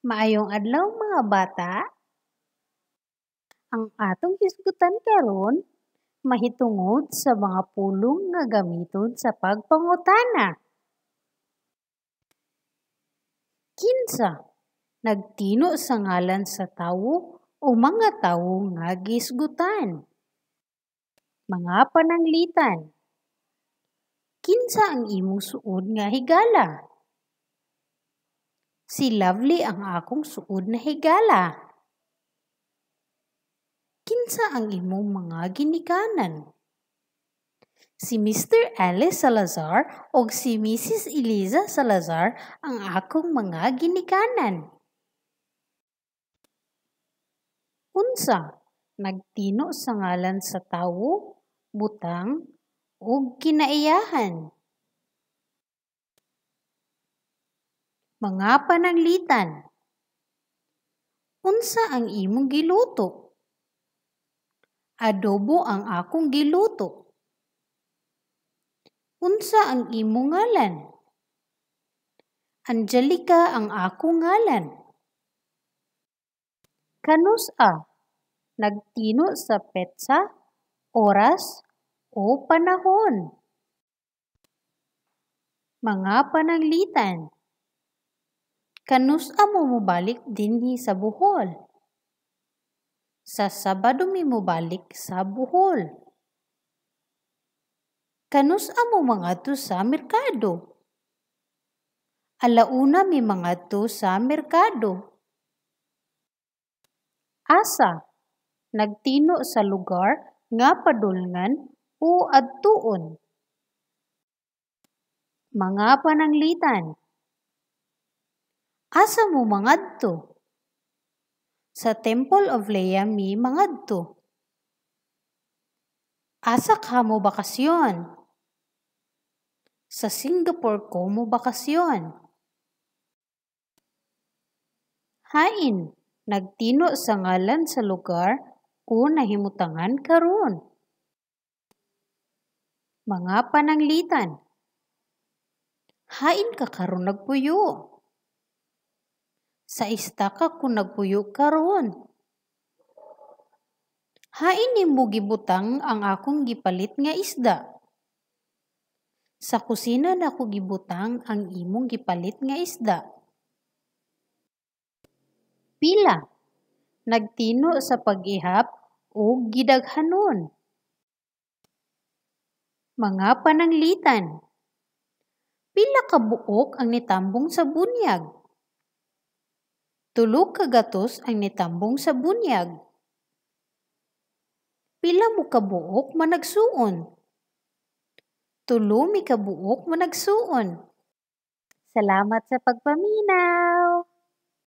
Maayong adlaw mga bata. Ang atong hisgutan karon mahitungod sa mga pulong nga gamiton sa pagpangutana. Kinsa nagtino sa ngalan sa tawo o mga tawo nga gisgutan? Mga pananglitan. Kinsa ang imong suod nga higala? Si Lovely ang akong suod na higala. Kinsa ang imong mga ginikanan? Si Mr. Alice Salazar o si Mrs. Eliza Salazar ang akong mga ginikanan. Unsa nagtino sa ngalan sa tawo, butang, o kinaiyahan? Mga pananglitan. Unsa ang imong giluto? Adobo ang akong giluto. Unsa ang imong ngalan? Angelica ang akong ngalan. Kanusa nagtino sa petsa, oras, o panahon? Mga pananglitan. Kanusa mo mobalik dinhi sa Bohol? Sa Sabado mi mobalik sa Bohol. Kanusa mo mangadto sa merkado? Alauna mi mangadto sa merkado. Asa nagtino sa lugar nga padulngan o adtuon? Mga pananglitan. Asa mo mangadto? Sa Temple of Lea mi mangadto. Asa ka mo bakasyon? Sa Singapore ko mo bakasyon. Hain nagtino sa ngalan sa lugar o nahimutangan karon? Mga pananglitan. Hain ka karon nagpuyo? Sa istaka ko nagpuyo karon. Hain nimo gibutang ang akong gipalit nga isda? Sa kusina nako gibutang ang imong gipalit nga isda. Pila nagtino sa pag-ihap o gidaghanon? Mga pananglitan. Pila ka buok ang nitambong sa bunyag? 3 ka gatos ang nitambong sa bunyag. Pila mo ka buok managsuon? 3 mi ka buok managsuon. Salamat sa pagpaminaw.